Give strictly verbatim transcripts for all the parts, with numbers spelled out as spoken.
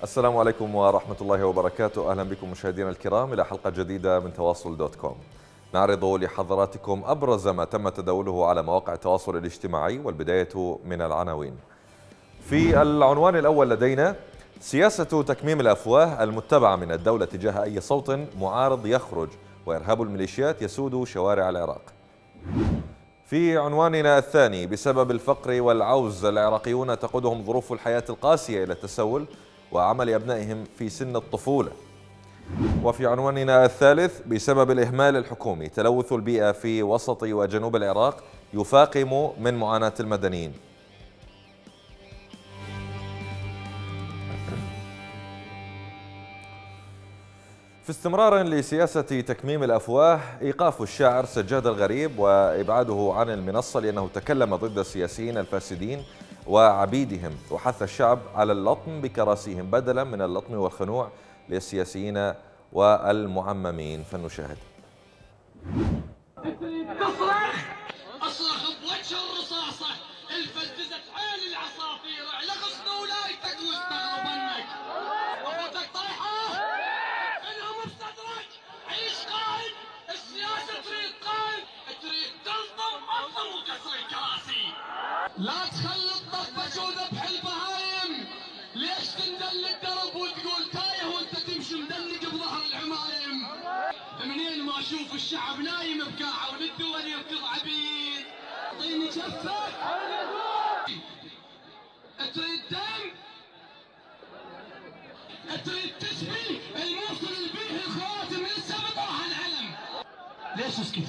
السلام عليكم ورحمة الله وبركاته. أهلا بكم مشاهدينا الكرام إلى حلقة جديدة من تواصل دوت كوم. نعرض لحضراتكم أبرز ما تم تداوله على مواقع التواصل الاجتماعي، والبداية من العناوين. في العنوان الأول لدينا: سياسة تكميم الأفواه المتبعة من الدولة تجاه أي صوت معارض يخرج، وإرهاب الميليشيات يسود شوارع العراق. في عنواننا الثاني: بسبب الفقر والعوز العراقيون تقودهم ظروف الحياة القاسية إلى التسول وعمل أبنائهم في سن الطفولة. وفي عنواننا الثالث: بسبب الإهمال الحكومي تلوث البيئة في وسط وجنوب العراق يفاقم من معاناة المدنيين. في استمرار لسياسة تكميم الأفواه، إيقاف الشاعر سجاد الغريب وإبعاده عن المنصة لأنه تكلم ضد السياسيين الفاسدين وعبيدهم، وحث الشعب على اللطم بكراسيهم بدلا من اللطم والخنوع للسياسيين والمعممين. فلنشاهد. تصرخ اصرخ بوجه الرصاصة الفزدزت عين العصافير على غصن ولايتك واستغرب انك وفوتك طايحة انهم بصدرك. عيش قائد، السياسة تريد قائد، تريد تلطم اطلم وكسر الكراسي. لا تخلي الطفش وذبح البهايم. ليش تندل الدرب وتقول تايه وانت تمشي مدلق بظهر العمايم؟ منين ما اشوف الشعب نايم بكاعه وللدول يركض عبيد. اعطيني جفه تريد دم، تريد تسبي الموصل اللي بيه الخواتم لسه بطرح العلم. ليش اسكت؟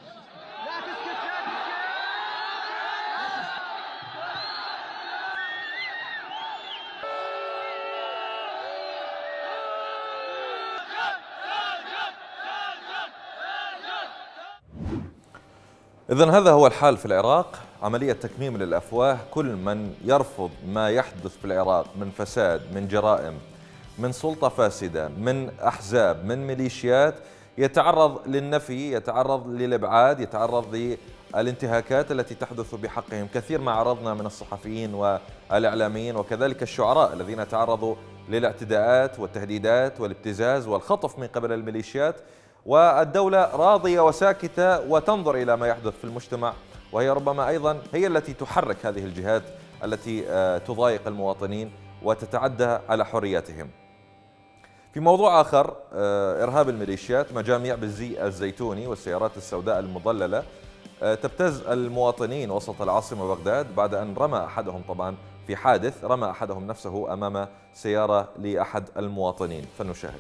إذن هذا هو الحال في العراق، عملية تكميم للأفواه. كل من يرفض ما يحدث في العراق من فساد، من جرائم، من سلطة فاسدة، من أحزاب، من ميليشيات، يتعرض للنفي، يتعرض للإبعاد، يتعرض للانتهاكات التي تحدث بحقهم. كثير ما عرضنا من الصحفيين والإعلاميين وكذلك الشعراء الذين تعرضوا للاعتداءات والتهديدات والابتزاز والخطف من قبل الميليشيات، والدولة راضية وساكتة وتنظر إلى ما يحدث في المجتمع، وهي ربما أيضا هي التي تحرك هذه الجهات التي تضايق المواطنين وتتعدى على حرياتهم. في موضوع آخر: إرهاب الميليشيات، مجاميع بالزي الزيتوني والسيارات السوداء المضللة تبتز المواطنين وسط العاصمة بغداد بعد أن رمى أحدهم، طبعا في حادث رمى أحدهم نفسه أمام سيارة لأحد المواطنين. فلنشاهد.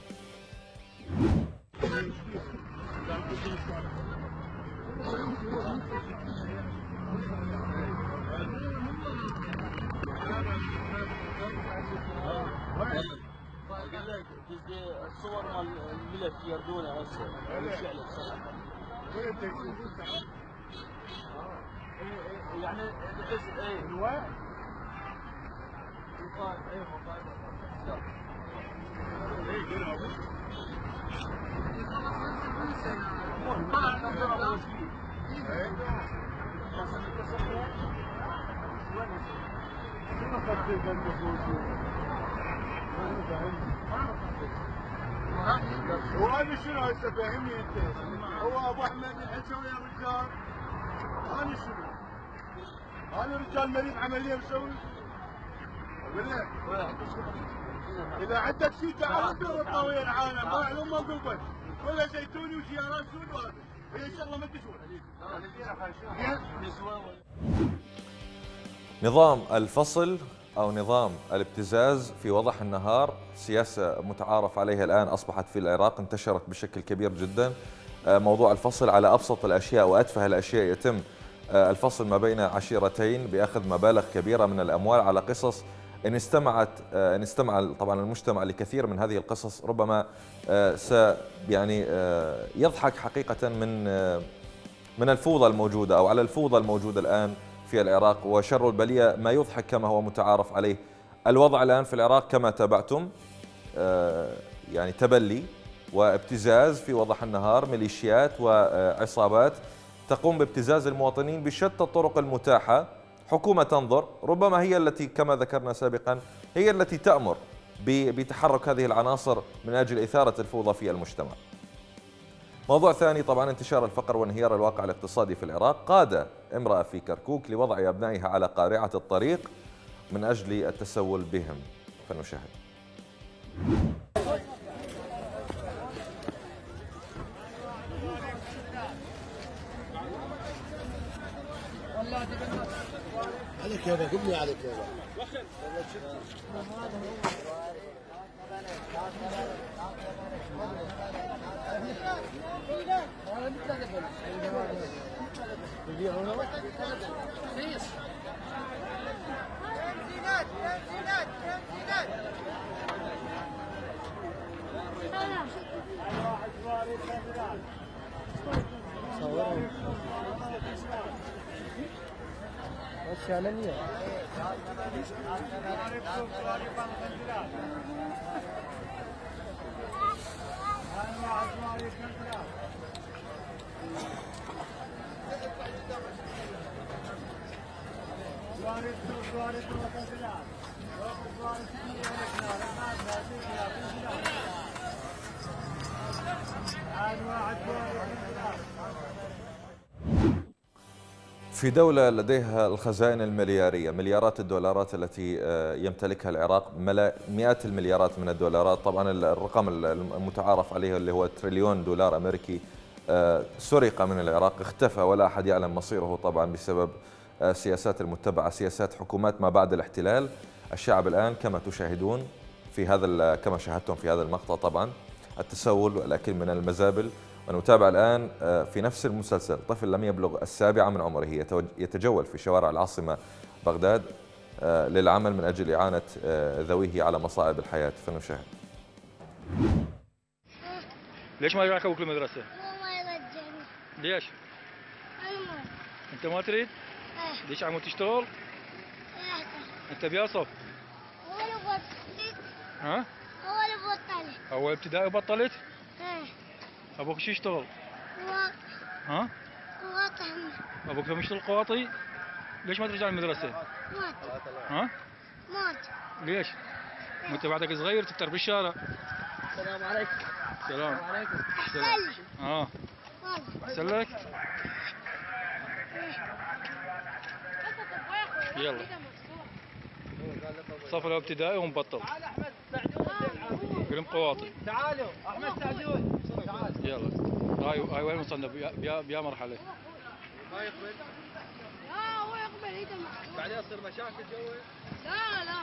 الصور مال الملف يردونه هسه يعني بحس ايه الواحد يقال ايه مقايضه وانا شنو هسه فاهمني انت؟ هو ابو احمد الحكوي يا رجال. انا شنو؟ انا رجال مريض عمليه مسوي؟ اقول لك اذا عندك شيء تعال دور الطويل العالم ما علوم ما قلبك ولا زيتوني وسيارات سود وهذا هي ان شاء الله ما تسوى. نظام الفصل أو نظام الابتزاز في وضح النهار، سياسة متعارف عليها الآن، أصبحت في العراق، انتشرت بشكل كبير جدا. موضوع الفصل على أبسط الأشياء وأتفه الأشياء، يتم الفصل ما بين عشيرتين بأخذ مبالغ كبيرة من الأموال على قصص إن استمعت إن استمع طبعا المجتمع لكثير من هذه القصص ربما س يعني يضحك حقيقة من من الفوضى الموجودة أو على الفوضى الموجودة الآن في العراق. وشر البلية ما يضحك كما هو متعارف عليه. الوضع الآن في العراق كما تابعتم، يعني تبلي وابتزاز في وضح النهار، ميليشيات وعصابات تقوم بابتزاز المواطنين بشتى الطرق المتاحة. حكومة تنظر، ربما هي التي كما ذكرنا سابقا هي التي تأمر بتحرك هذه العناصر من أجل إثارة الفوضى في المجتمع. موضوع ثاني طبعا انتشار الفقر وانهيار الواقع الاقتصادي في العراق. قاد امرأة في كركوك لوضع أبنائها على قارعة الطريق من أجل التسول بهم، فنشاهد. عليك هذا قل لي عليك هذا في دولة لديها الخزائن المليارية، مليارات الدولارات التي يمتلكها العراق، مئات المليارات من الدولارات، طبعا الرقم المتعارف عليه اللي هو تريليون دولار أمريكي سرق من العراق، اختفى ولا أحد يعلم مصيره طبعا بسبب سياسات المتبعة، سياسات حكومات ما بعد الاحتلال. الشعب الآن كما تشاهدون في هذا كما شاهدتم في هذا المقطع طبعا التسول والأكل من المزابل. ونتابع الآن في نفس المسلسل طفل لم يبلغ السابعة من عمره يتجول في شوارع العاصمة بغداد للعمل من أجل إعانة ذويه على مصاعب الحياة، فنشاهد. ليش ما يراك ابوك المدرسة؟ ما يرجعني. ليش؟ أنا انت ما تريد؟ إيه. ليش عم تشتغل؟ إيه. انت بياصف؟ هو اللي بطلت. ها؟ هو اللي بطلت. اول ابتدائي بطلت؟ إيه. ابوك شو يشتغل؟ قواطي. ها؟ قواطي هم. ابوك لما يشتغل قواطي؟ ليش ما ترجع المدرسة؟ مات. ها؟ مات. ليش؟ وانت بعدك صغير تفتر بالشارع. السلام عليكم. سلام. عليكم. أحسن. اه والله. احسن لك؟ يلا صف الاول ابتدائي ومبطل. تعال احمد سعدون. قرم قواطي. تعالوا احمد سعدون. تعال. يلا هاي هاي وين وصلنا بيا بيا مرحله؟ ما يقبل. لا هو يقبل ايده محسوب. بعدين تصير مشاكل جوي. لا لا.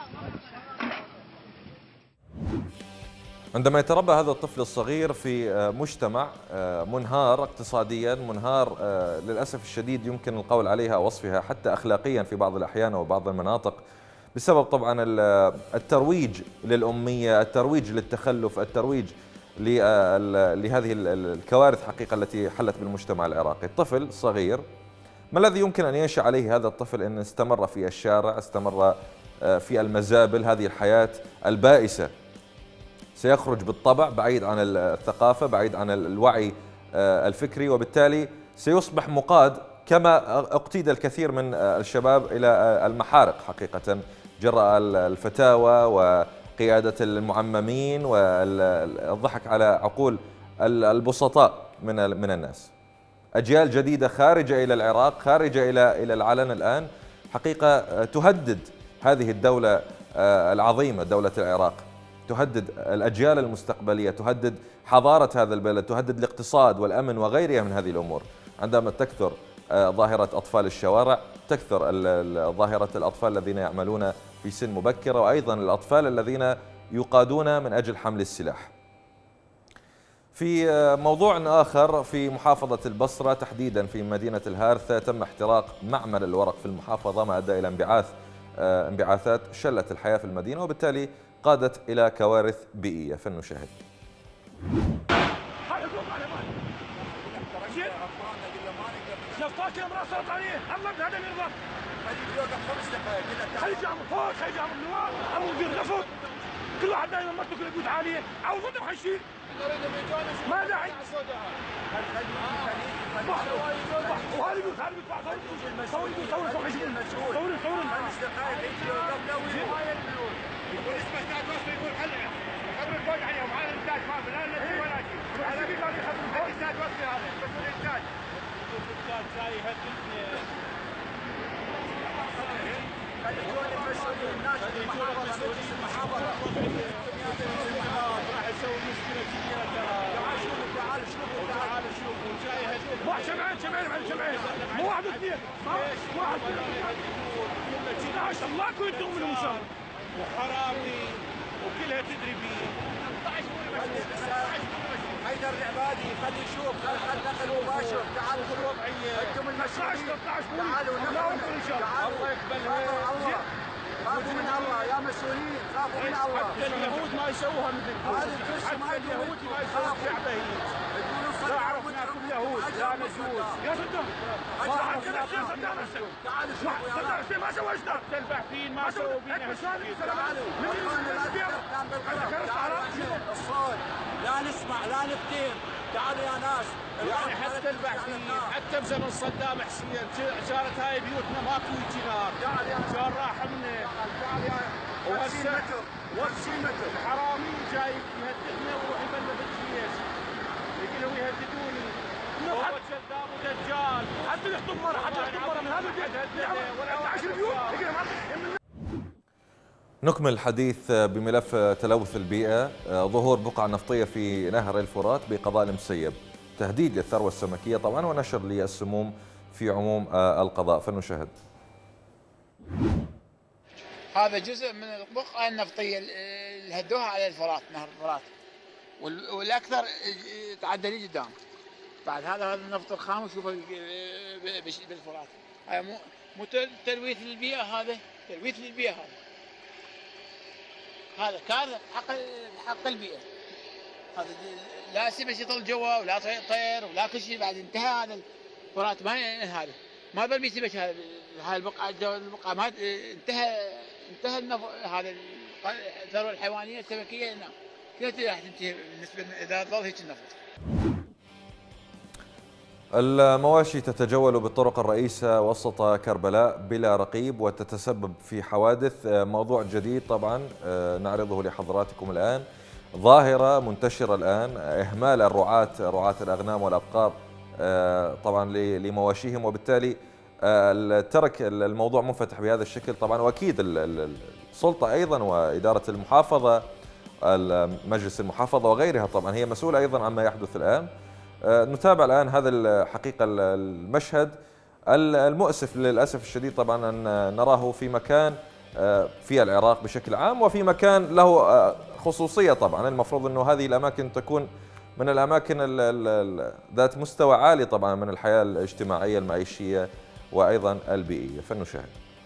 عندما يتربى هذا الطفل الصغير في مجتمع منهار اقتصاديا، منهار للأسف الشديد يمكن القول عليها وصفها حتى أخلاقيا في بعض الأحيان وبعض المناطق، بسبب طبعا الترويج للأمية، الترويج للتخلف، الترويج لهذه الكوارث حقيقة التي حلت بالمجتمع العراقي. الطفل صغير، ما الذي يمكن أن ينشأ عليه هذا الطفل إن استمر في الشارع، استمر في المزابل، هذه الحياة البائسة؟ سيخرج بالطبع بعيد عن الثقافة، بعيد عن الوعي الفكري، وبالتالي سيصبح مقاد كما اقتيد الكثير من الشباب إلى المحارق حقيقة جراء الفتاوى وقيادة المعممين والضحك على عقول البسطاء من من الناس. أجيال جديدة خارجة إلى العراق، خارجة إلى إلى العلن الآن، حقيقة تهدد هذه الدولة العظيمة، دولة العراق، تهدد الأجيال المستقبلية، تهدد حضارة هذا البلد، تهدد الاقتصاد والأمن وغيرها من هذه الأمور. عندما تكثر ظاهرة أطفال الشوارع، تكثر ظاهرة الأطفال الذين يعملون في سن مبكرة، وأيضا الأطفال الذين يقادون من أجل حمل السلاح. في موضوع آخر، في محافظة البصرة تحديدا في مدينة الهارثة تم احتراق معمل الورق في المحافظة، ما أدى إلى انبعاث انبعاثات شلت الحياة في المدينة، وبالتالي قادت إلى كوارث بيئية، فلنشاهد. شفاك امرأة سرطانية، الله هذا اللي يرضى. خلي يجامل فوق، خلي يجامل نوار، أبو يدير نفط. كل واحد دائما مرته كل يقود عالية، عوضهم حيشيل. ما داعي. وهذا يقول هذا يدفع صور صور صور صور صور صور صور. يقول اسمه قاعد يقول حل راح يسوي مشكله كبيره ترى. تعال شوف تعال شوف تعال شوف وجاي واحد شمعين شمعين بعد شمعين مو واحد اثنين واحد اثنين عشر الله يكون يدوم منهم ان شاء الله. وحرامي وكلها تدري بيه. حيدر العبادي خلي يشوف خل نقل مباشر. تعالوا شوف وضعيه انتم المسؤولين تعالوا نقل ان شاء الله. الله يقبلها. الله خافوا من الله يا مسؤولين خافوا من الله. حتى اليهود ما يسووها مثلكم. هذه القصه ما اليهود ما يسووا شعبه لا عرفناكم يهود لا مجوس. يا صدام ما عرفناكم يا صدام تعالوا شوفوا يا صدام حسين ما سوى اشتاق حتى الباحثين ما سووا بينا هالشيء. تعالوا الصوت لا نسمع لا نفتن. تعالوا يا ناس يعني حتى الباحثين حتى بزمن صدام حسين صارت هاي بيوتنا ماكو جنار. صار راح منه. وهسه الحرامي جاي يهددنا ويروح يبلغ الجيش. يقولوا يهددوني. هو كذاب ودجال. حتى يخطب مره حتى يخطب مره من هذا البيت ولا عشر بيوت. نكمل الحديث بملف تلوث البيئة. ظهور بقعة نفطية في نهر الفرات بقضاء المسيب، تهديد للثروة السمكية طبعا ونشر للسموم في عموم القضاء. فلنشاهد. هذا جزء من البقعة النفطية اللي هدوها على الفرات نهر الفرات والأكثر تعدى لي قدام. بعد هذا هذا النفط الخام وشوفه بالفرات. هاي مو مو تلويث للبيئة. هذا تلويث للبيئة. هذا هذا كارثة حق حق البيئة. هذا لا سمك يطل جوا ولا طير ولا كل شيء. بعد انتهى هذا الفرات ما هذا ما بل بيسمك هذا هاي البقعة البقعة ما انتهى انتهى النف... هذا الثروة الحيوانية السمكية هنا كلها راح تنتهي بالنسبة إذا ظل هيك النفط. المواشي تتجول بالطرق الرئيسة وسط كربلاء بلا رقيب وتتسبب في حوادث. موضوع جديد طبعا نعرضه لحضراتكم الآن. ظاهرة منتشرة الآن، إهمال الرعاة رعاة الأغنام والأبقار طبعا لمواشيهم، وبالتالي ترك الموضوع منفتح بهذا الشكل طبعا. وأكيد السلطة أيضا وإدارة المحافظة مجلس المحافظة وغيرها طبعا هي مسؤولة أيضا عما يحدث الآن. نتابع الآن هذا الحقيقة المشهد المؤسف للأسف الشديد طبعا أن نراه في مكان في العراق بشكل عام وفي مكان له خصوصية طبعا. المفروض أنه هذه الأماكن تكون من الأماكن ذات مستوى عالي طبعا من الحياة الاجتماعية المعيشية وأيضا البيئية. فلنشاهد.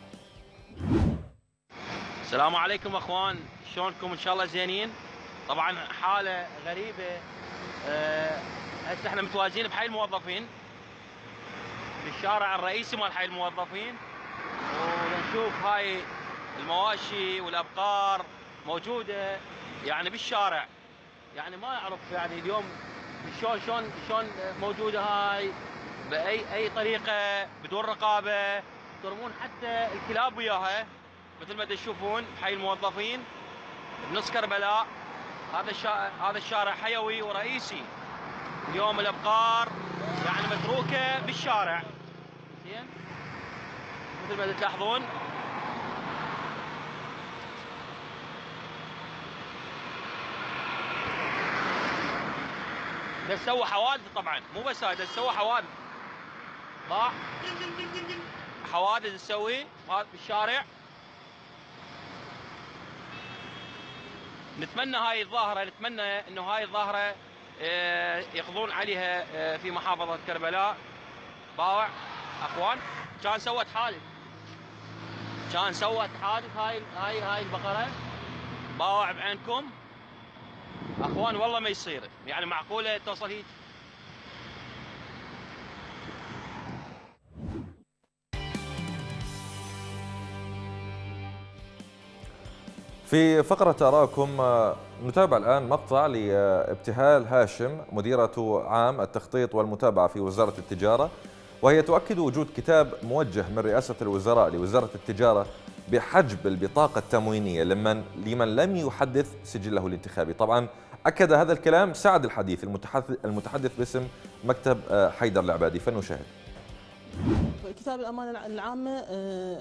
السلام عليكم أخوان، شلونكم؟ إن شاء الله زينين. طبعا حالة غريبة. أه هسه احنا متواجدين بحي الموظفين في الشارع الرئيسي مال حي الموظفين، ونشوف هاي المواشي والابقار موجوده يعني بالشارع. يعني ما اعرف يعني اليوم شلون شلون شلون موجوده هاي باي اي طريقه بدون رقابه. ترمون حتى الكلاب وياها مثل ما تشوفون بحي الموظفين بنص كربلاء. هذا الشارع هذا الشارع حيوي ورئيسي. اليوم الابقار يعني متروكه بالشارع. زين مثل ما تلاحظون. ده سوى حوادث طبعا، مو بس هذا سوى حوادث. ضاع حوادث تسوي بالشارع. نتمنى هاي الظاهره نتمنى انه هاي الظاهره يقضون عليها في محافظة كربلاء. باوع اخوان كان سوت حادث كان سوت حادث هاي هاي هاي البقرة. باوع بعينكم اخوان والله ما يصير. يعني معقولة توصل هيك؟ في فقرة أراكم نتابع الآن مقطع لابتهال هاشم مديرة عام التخطيط والمتابعة في وزارة التجارة، وهي تؤكد وجود كتاب موجه من رئاسة الوزراء لوزارة التجارة بحجب البطاقة التموينية لمن لمن لم يحدث سجله الانتخابي. طبعا أكد هذا الكلام سعد الحديث المتحدث المتحدث باسم مكتب حيدر العبادي. فلنشاهد. كتاب الأمانة العامة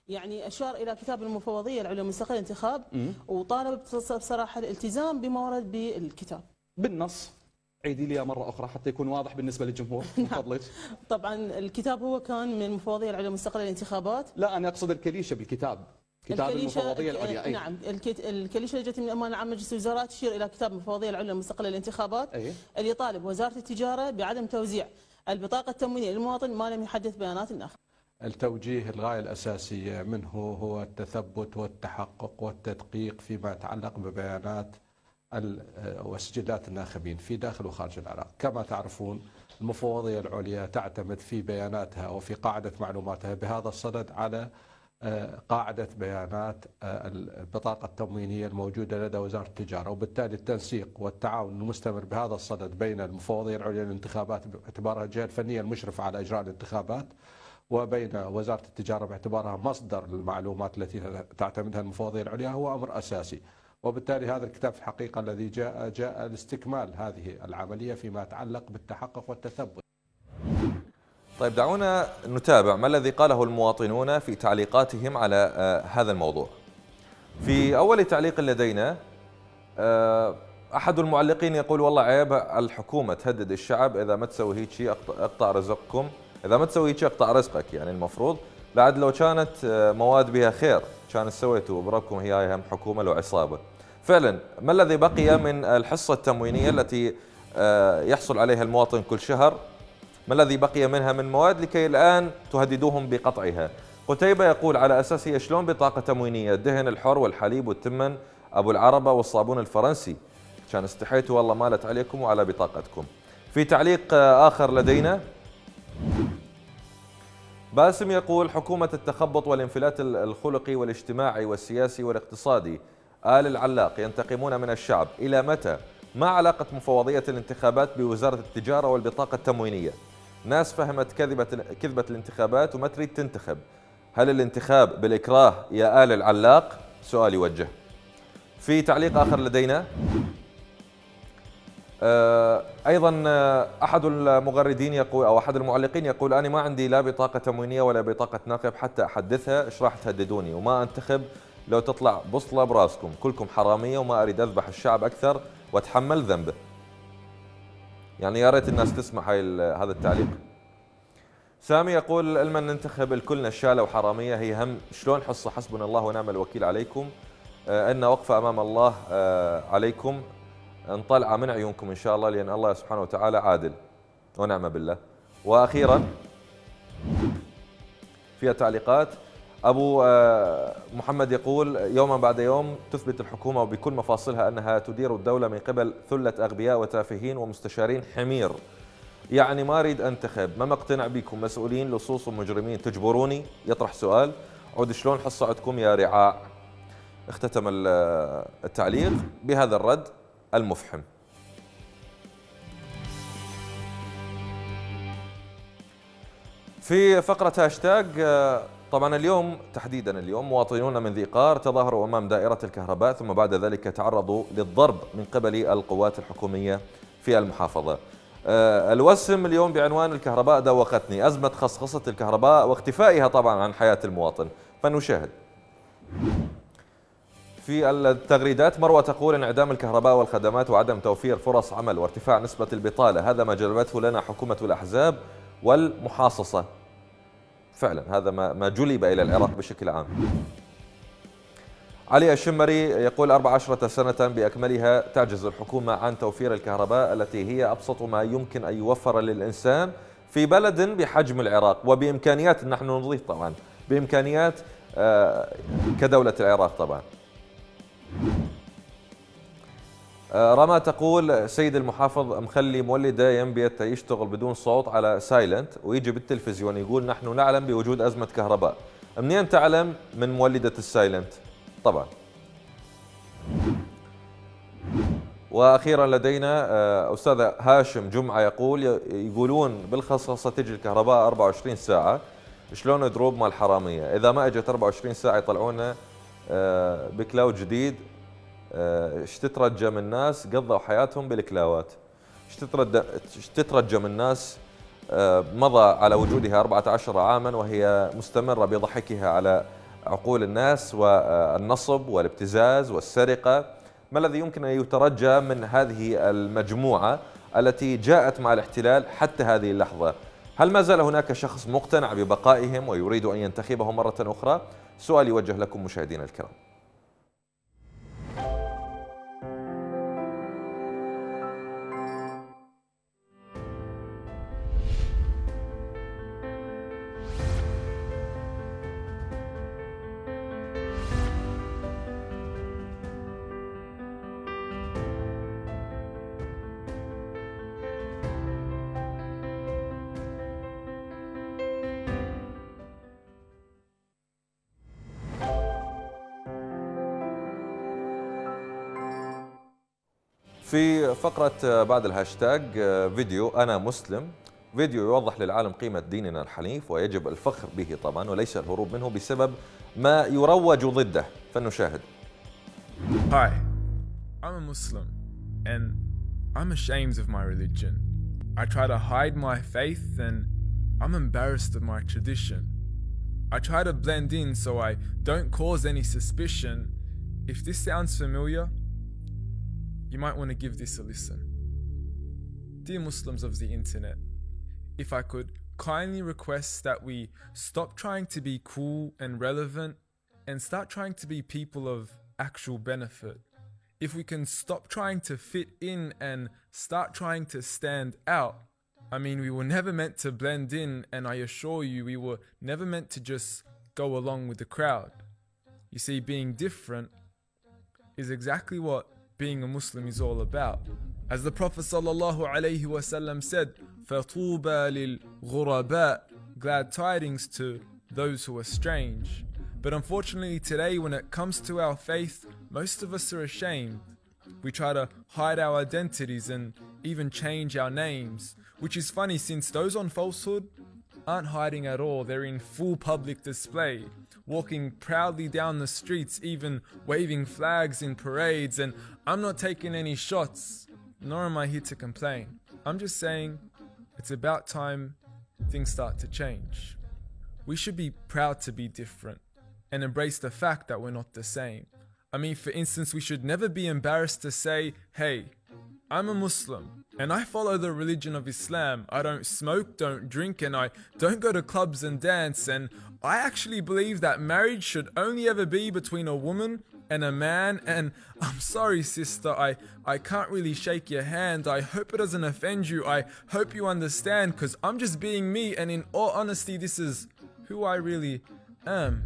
يعني أشار إلى كتاب المفوضية العليا المستقلة للانتخاب وطالب بصراحة الالتزام بما ورد بالكتاب بالنص. عيدي لي مرة أخرى حتى يكون واضح بالنسبة للجمهور من فضلك. طبعا الكتاب هو كان من المفوضية العليا المستقلة للانتخابات. لا أنا أقصد الكليشة بالكتاب، كتاب المفوضية العليا. نعم الكليشة اللي جت من الأمانة العامة مجلس الوزراء تشير إلى كتاب المفوضية العليا المستقلة للانتخابات أيه؟ اللي يطالب وزارة التجارة بعدم توزيع البطاقة التموينية للمواطن ما لم يحدث بيانات الناخر. التوجيه الغاية الأساسية منه هو التثبت والتحقق والتدقيق فيما يتعلق ببيانات وسجلات الناخبين في داخل وخارج العراق. كما تعرفون المفوضية العليا تعتمد في بياناتها وفي قاعدة معلوماتها بهذا الصدد على قاعدة بيانات البطاقة التموينية الموجودة لدى وزارة التجارة، وبالتالي التنسيق والتعاون المستمر بهذا الصدد بين المفوضية العليا للانتخابات باعتبارها الجهة الفنية المشرفة على إجراء الانتخابات وبين وزارة التجارة باعتبارها مصدر المعلومات التي تعتمدها المفوضية العليا هو أمر أساسي. وبالتالي هذا الكتاب في الحقيقة الذي جاء جاء لاستكمال هذه العملية فيما يتعلق بالتحقق والتثبت. طيب دعونا نتابع ما الذي قاله المواطنون في تعليقاتهم على هذا الموضوع. في أول تعليق لدينا أحد المعلقين يقول والله عيب الحكومة تهدد الشعب إذا ما تسوي هيك شيء أقطع رزقكم، إذا ما تسوي هيك أقطع رزقك. يعني المفروض لعد لو كانت مواد بها خير كان سويتوا بربكم هي هم حكومة لو عصابة. فعلا ما الذي بقي من الحصة التموينية التي يحصل عليها المواطن كل شهر؟ ما الذي بقي منها من مواد لكي الآن تهددوهم بقطعها؟ قتيبة يقول على أساس هي شلون بطاقة تموينية؟ الدهن الحر والحليب والتمن أبو العربة والصابون الفرنسي، كان استحيتوا والله مالت عليكم وعلى بطاقتكم. في تعليق آخر لدينا باسم يقول حكومة التخبط والانفلات الخلقي والاجتماعي والسياسي والاقتصادي آل العلاق ينتقمون من الشعب، إلى متى؟ ما علاقة مفوضية الانتخابات بوزارة التجارة والبطاقة التموينية؟ ناس فهمت كذبة كذبة الانتخابات وما تريد تنتخب. هل الانتخاب بالإكراه يا آل العلاق؟ سؤال يوجه. في تعليق آخر لدينا أيضا أحد المغردين يقول أو أحد المعلقين يقول أنا ما عندي لا بطاقة تموينية ولا بطاقة ناخب حتى أحدثها، إيش راح تهددوني وما أنتخب لو تطلع بصلة براسكم، كلكم حرامية وما أريد أذبح الشعب أكثر وأتحمل ذنبه. يعني يا ريت الناس تسمع هاي هذا التعليق. سامي يقول علما ننتخب الكل نشالة وحرامية، هي هم شلون حصة حسبنا الله ونعم الوكيل عليكم، إن وقفة أمام الله عليكم نطلع من عيونكم إن شاء الله لأن الله سبحانه وتعالى عادل ونعم بالله. وأخيرا فيها تعليقات أبو محمد يقول يوما بعد يوم تثبت الحكومة وبكل مفاصلها أنها تدير الدولة من قبل ثلة أغبياء وتافهين ومستشارين حمير. يعني ما أريد أنتخب، ما مقتنع بكم مسؤولين لصوص ومجرمين تجبروني؟ يطرح سؤال عود شلون حصة عندكم يا رعاع. اختتم التعليق بهذا الرد المفحم. في فقرة هاشتاج طبعا اليوم تحديدا اليوم مواطنون من ذي قار تظاهروا أمام دائرة الكهرباء ثم بعد ذلك تعرضوا للضرب من قبل القوات الحكومية في المحافظة. الوسم اليوم بعنوان الكهرباء دوختني، أزمة خصخصة الكهرباء واختفائها طبعا عن حياة المواطن. فنشاهد. في التغريدات مروة تقول انعدام الكهرباء والخدمات وعدم توفير فرص عمل وارتفاع نسبة البطالة هذا ما جلبته لنا حكومة الأحزاب والمحاصصة. فعلا هذا ما جلب إلى العراق بشكل عام. علي الشمري يقول أربع عشرة سنة بأكملها تعجز الحكومة عن توفير الكهرباء التي هي أبسط ما يمكن أن يوفر للإنسان في بلد بحجم العراق وبإمكانيات نحن نضيف طبعا بإمكانيات كدولة العراق طبعا. رما تقول سيد المحافظ مخلي مولده ينبيت يشتغل بدون صوت على سايلنت ويجي بالتلفزيون يقول نحن نعلم بوجود أزمة كهرباء. منين تعلم؟ من مولدة السايلنت طبعا. وأخيرا لدينا أستاذ هاشم جمعة يقول يقولون بالخصخصة تجي الكهرباء أربعة وعشرين ساعة، شلون دروب مال الحرامية؟ إذا ما اجت أربعة وعشرين ساعة يطلعونا بكلاود جديد. ايش تترجم الناس قضوا حياتهم بالكلاوات، ايش تترجم الناس مضى على وجودها أربعة عشر عاما وهي مستمرة بضحكها على عقول الناس والنصب والابتزاز والسرقة. ما الذي يمكن أن يترجى من هذه المجموعة التي جاءت مع الاحتلال حتى هذه اللحظة؟ هل ما زال هناك شخص مقتنع ببقائهم ويريد أن ينتخبهم مرة أخرى؟ سؤال يوجه لكم مشاهدينا الكرام. في فقرة بعد الهاشتاج فيديو أنا مسلم، فيديو يوضح للعالم قيمة ديننا الحنيف ويجب الفخر به طبعا وليس الهروب منه بسبب ما يروج ضده، فلنشاهد. Hi, I'm a Muslim and I'm ashamed of my religion. I try to hide my faith and I'm embarrassed of my tradition. I try to blend in so I don't cause any suspicion. If this sounds familiar, you might want to give this a listen. Dear Muslims of the internet, if I could kindly request that we stop trying to be cool and relevant and start trying to be people of actual benefit. If we can stop trying to fit in and start trying to stand out. I mean, we were never meant to blend in, and I assure you we were never meant to just go along with the crowd. You see, being different is exactly what being a Muslim is all about. As the Prophet sallallahu alaihi wasallam said, فَطُوبَى لِلْغُرَبَاءِ, glad tidings to those who are strange. But unfortunately today, when it comes to our faith, most of us are ashamed. We try to hide our identities and even change our names, which is funny since those on falsehood aren't hiding at all. They're in full public display, walking proudly down the streets, even waving flags in parades. And I'm not taking any shots, nor am I here to complain. I'm just saying it's about time things start to change. We should be proud to be different and embrace the fact that we're not the same. I mean, for instance, we should never be embarrassed to say, hey, I'm a Muslim and I follow the religion of Islam. I don't smoke, don't drink, and I don't go to clubs and dance. And I actually believe that marriage should only ever be between a woman and a man. And I'm sorry, sister, I, I can't really shake your hand. I hope it doesn't offend you. I hope you understand, because I'm just being me. And in all honesty, this is who I really am.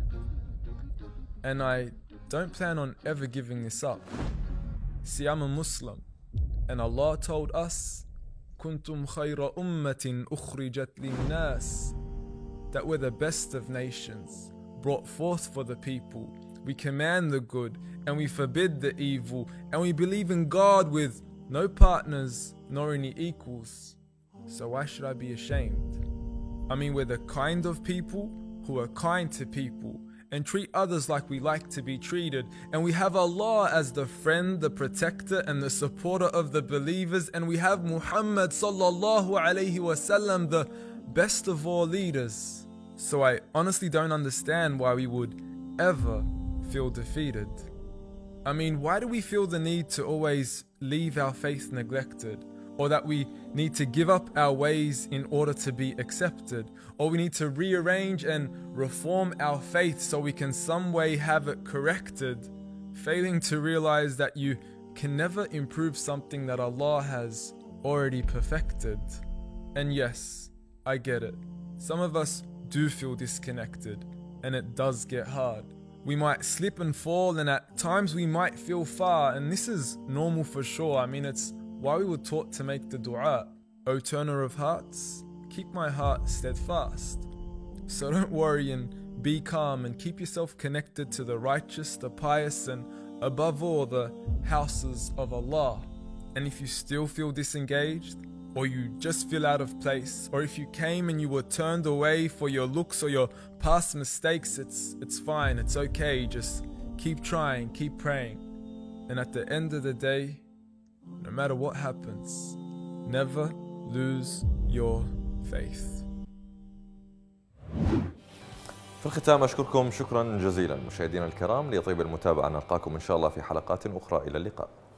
And I don't plan on ever giving this up. See, I'm a Muslim. And Allah told us, كُنْتُمْ خَيْرَ أُمَّةٍ أُخْرِجَتْ لِلنَّاسِ, that we're the best of nations, brought forth for the people. We command the good and we forbid the evil, and we believe in God with no partners nor any equals. So why should I be ashamed? I mean, we're the kind of people who are kind to people and treat others like we like to be treated. And we have Allah as the friend, the protector, and the supporter of the believers. And we have Muhammad sallallahu alayhi wasallam, the best of all leaders. So I honestly don't understand why we would ever feel defeated. I mean, why do we feel the need to always leave our faith neglected? Or that we need to give up our ways in order to be accepted? Or we need to rearrange and reform our faith so we can some way have it corrected, failing to realize that you can never improve something that Allah has already perfected. And yes, I get it. Some of us do feel disconnected, and it does get hard. We might slip and fall, and at times we might feel far, and this is normal for sure. I mean, it's why we were taught to make the dua, O turner of hearts, keep my heart steadfast. So don't worry and be calm, and keep yourself connected to the righteous, the pious, and above all, the houses of Allah. And if you still feel disengaged, or you just feel out of place, or if you came and you were turned away for your looks or your past mistakes, it's, it's fine, it's okay. Just keep trying, keep praying. And at the end of the day, no matter what happens, never lose your faith. في الختام أشكركم شكرا جزيلا مشاهدينا الكرام، ليطيب المتابعة، نلقاكم إن شاء الله في حلقات أخرى، إلى اللقاء.